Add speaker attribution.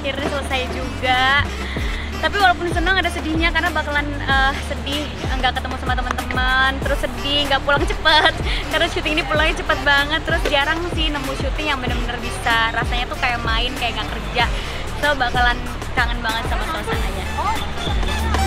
Speaker 1: akhirnya selesai juga. Tapi walaupun senang ada sedihnya karena bakalan sedih nggak ketemu sama teman-teman, terus sedih nggak pulang cepet karena syuting ini pulangnya cepet banget. Terus jarang sih nemu syuting yang bener-bener bisa rasanya tuh kayak main, kayak nggak kerja. So bakalan kangen banget sama suasananya.